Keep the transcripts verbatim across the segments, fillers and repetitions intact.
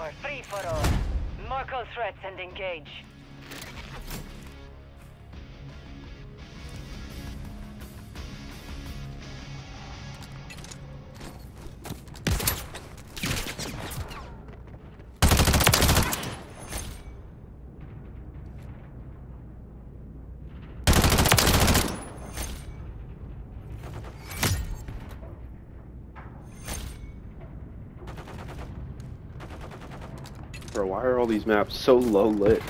war, free for all. Mark all threats and engage. Bro, why are all these maps so low lit?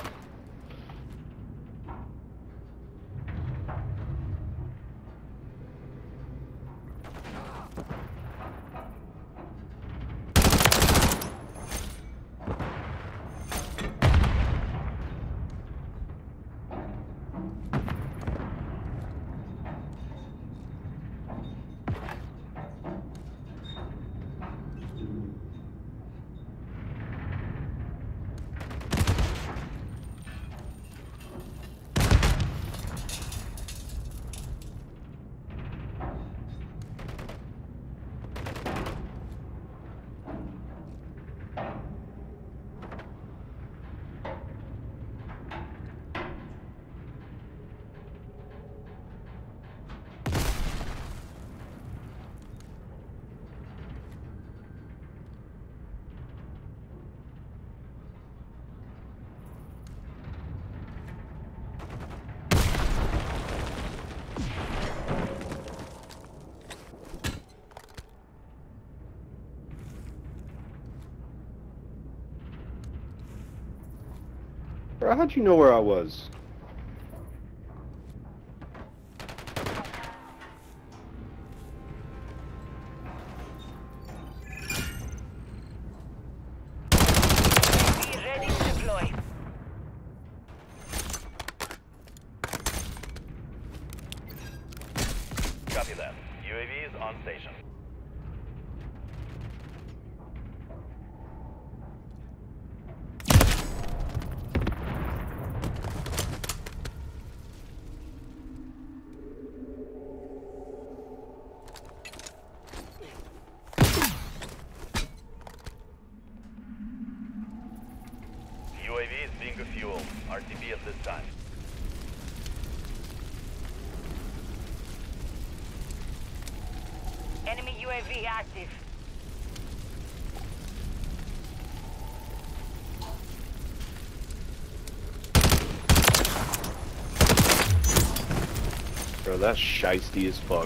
Bro, how'd you know where I was? Be ready to deploy. Copy that. U A V is on station. U A V is being refueled. R T B at this time. Enemy U A V active. Bro, that's shiesty as fuck.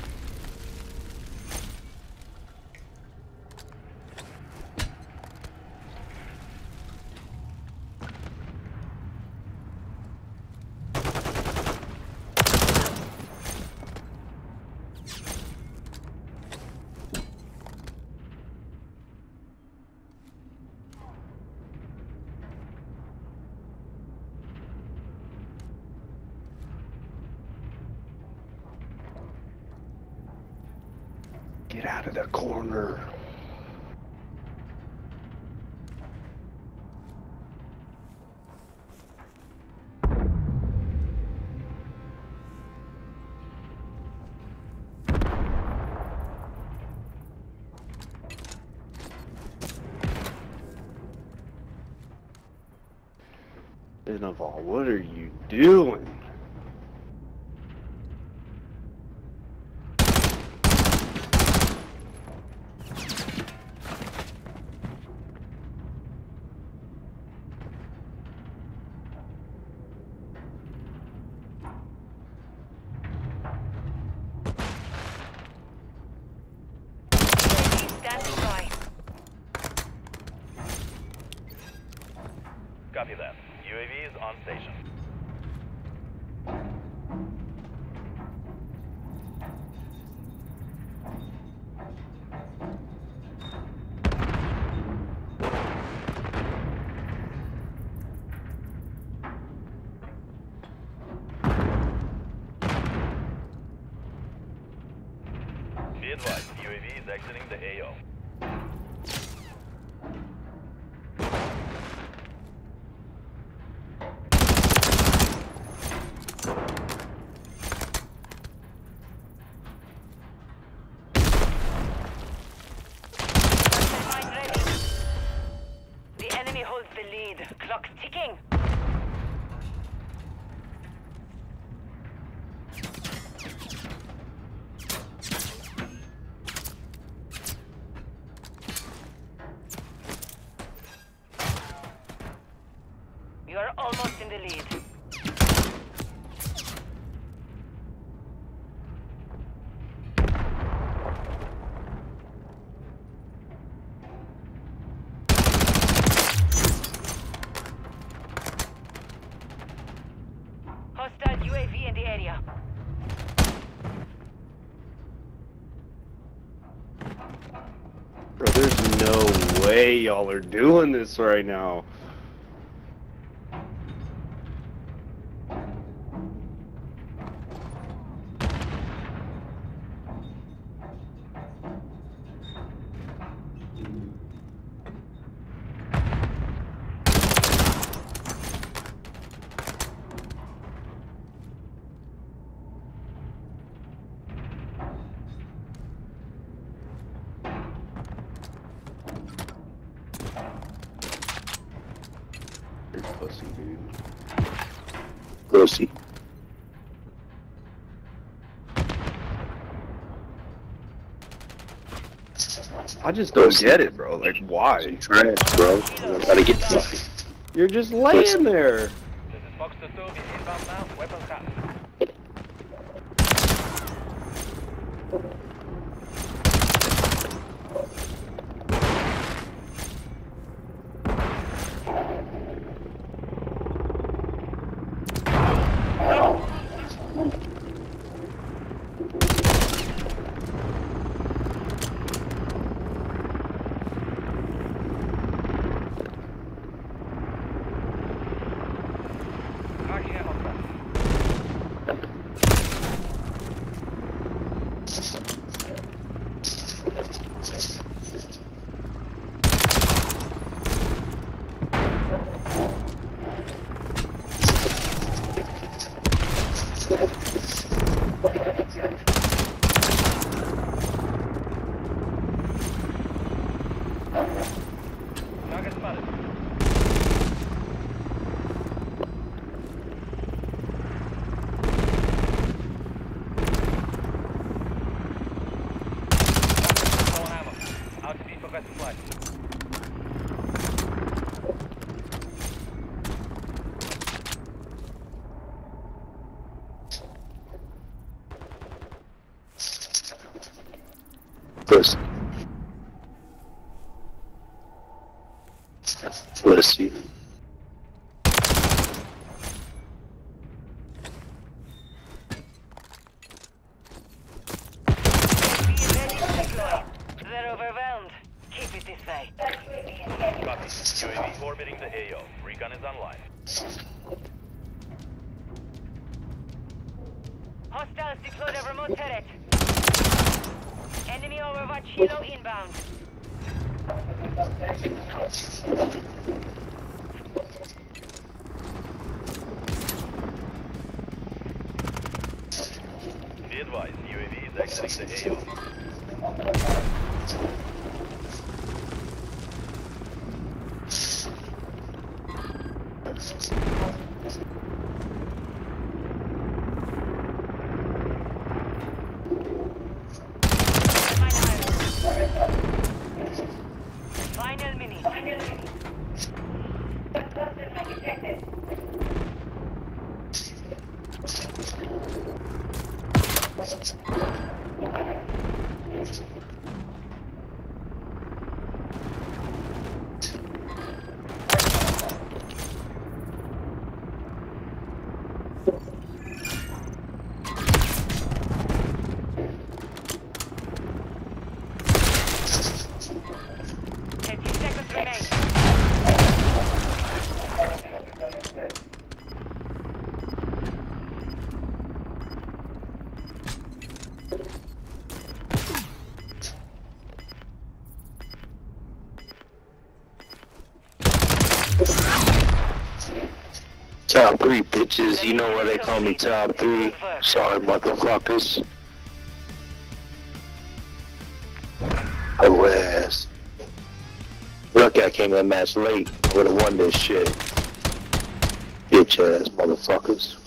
Get out of the corner. Innoval, what are you doing? Standing by. Copy that. U A V is on station. Be advised, U A V is exiting the A O. Mine ready. The Clock's ticking. You are almost in the lead. Hostile U A V in the area. Bro, there's no way y'all are doing this right now. You're pussy, dude. Pussy. I just don't get it, bro. Like, why? Trash, bro. I gotta get fucking. You're just laying there. This is Fox two two, we're inbound now, weapons cut. Marking a hostile. Target spotted. Low on ammo. Out speed for best flight. Pussy. Pussy. They're overwhelmed. Keep it this way. Copy. U A V orbiting the A O. Recon is online. Hostiles deployed a remote turret. Enemy Overwatch Hilo inbound. Be advised, U A V is exiting the A O. Final minute. Thirty seconds remain. Top three bitches, you know why they call me top three. Sorry, motherfuckers. Oh ass. Look. Lucky I came to that match late. I would've won this shit. Bitch ass motherfuckers.